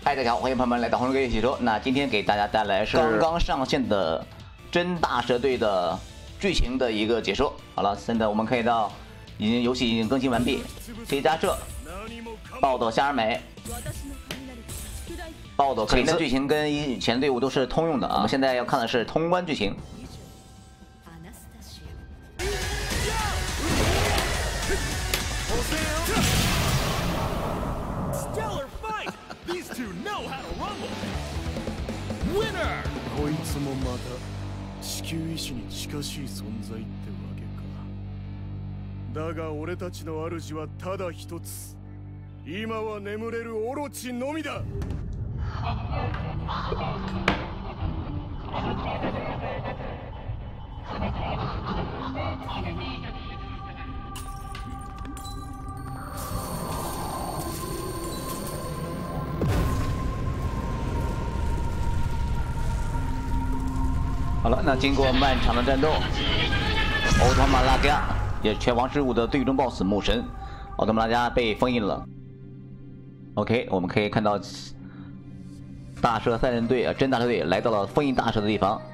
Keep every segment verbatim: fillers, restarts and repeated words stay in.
嗨，大家好，欢迎朋友们来到红哥一起说。那今天给大家带来是刚刚上线的真大蛇队的剧情的一个解说。好了，现在我们可以到，已经游戏已经更新完毕。黑加社、暴走夏尔美、暴走克林的剧情跟以前队伍都是通用的啊。我们现在要看的是通关剧情。 こいつもまた地球意志に近しい存在ってわけか。だが俺たちの主はただ一つ。今は眠れるオロチのみだ。 好了，那经过漫长的战斗，奥特曼拉加也是拳皇之舞的最终 BOSS 母神奥特曼拉加被封印了。OK， 我们可以看到大蛇三人队啊，真大蛇队来到了封印大蛇的地方。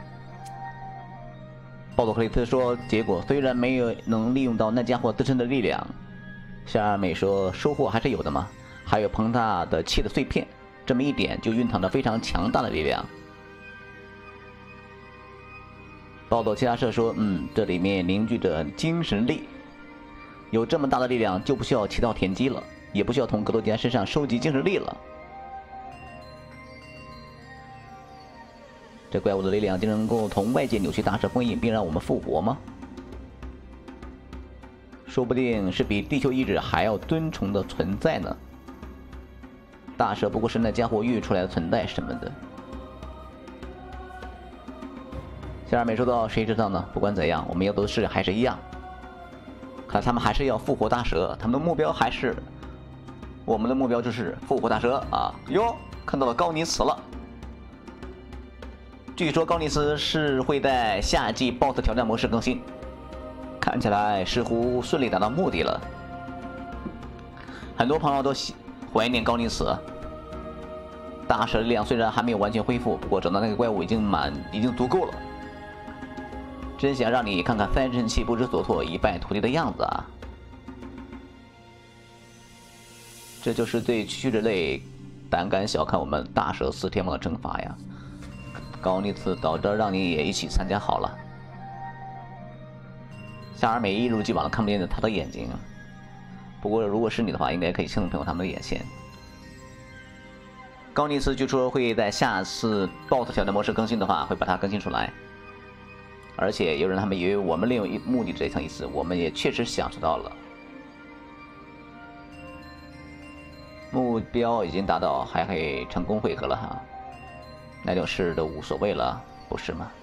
暴走克里斯说，结果虽然没有能利用到那家伙自身的力量，夏尔美说收获还是有的嘛，还有庞大的气的碎片，这么一点就蕴藏着非常强大的力量。 暴走其他社说：“嗯，这里面凝聚着精神力，有这么大的力量，就不需要祈祷田鸡了，也不需要从格斗家身上收集精神力了。这怪物的力量就能够从外界扭曲大蛇封印，并让我们复活吗？说不定是比地球意志还要尊崇的存在呢。大蛇不过是那家伙孕育出来的存在什么的。” 夏尔美说道：“谁知道呢？不管怎样，我们要做的事还是一样。看来他们还是要复活大蛇，他们的目标还是我们的目标就是复活大蛇啊！哟，看到了高尼茨了。据说高尼茨是会在夏季 B O S S 挑战模式更新，看起来似乎顺利达到目的了。很多朋友都怀念高尼茨。大蛇力量虽然还没有完全恢复，不过找到那个怪物已经满，已经足够了。” 真想让你看看三神器不知所措、一败涂地的样子啊！这就是对区区人类胆敢小看我们大蛇四天王的惩罚呀！高尼茨早知道让你也一起参加好了。夏尔美一如既往的看不见他的眼睛，不过如果是你的话，应该可以轻松骗过他们的眼线。高尼茨据说会在下次 B O S S 挑战模式更新的话，会把它更新出来。 而且有人他们以为我们另有一目的这层意思，我们也确实想知道了。目标已经达到，还可以成功汇合了哈，那种事都无所谓了，不是吗？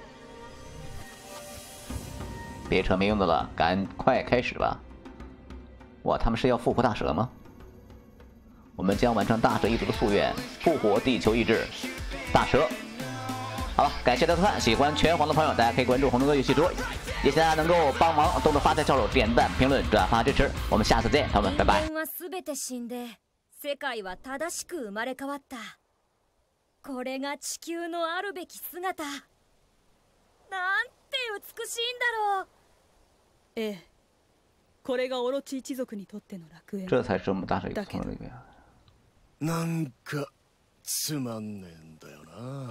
别扯没用的了，赶快开始吧！哇，他们是要复活大蛇吗？我们将完成大蛇一族的夙愿，复活地球意志，大蛇。 好了，感谢大家看，喜欢拳皇的朋友，大家可以关注红灯哥游戏桌，也请大家能够帮忙动动发财小手，点赞、评论、转发支持。我们下次见，朋友们，拜拜。 世界は正しく生まれ変わった。これが地球のあるべき姿。なんて美しいんだろう。 ええ、これがオロチ一族にとっての楽園。 这才是我们大蛇一族的乐园。 なんかつまんねえんだよな。